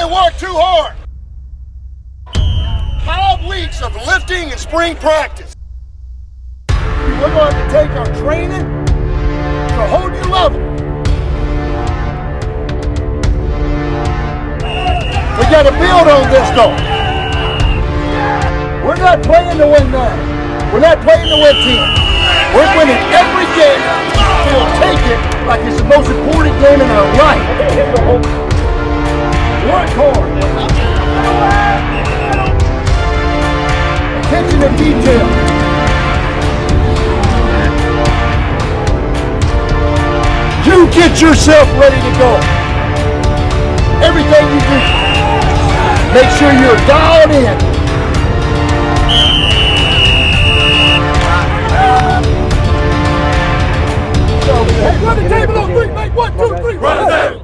work too hard. 5 weeks of lifting and spring practice. We're going to take our training to a whole new level. We got to build on this though. We're not playing to win 9. We're not playing to win 10. We're winning every game. We'll take it like it's the most important game in our life. Work hard. Attention to detail. You get yourself ready to go. Everything you do, make sure you're dialed in. Hey, run the table on 3, make 1, 2, 3, run the table.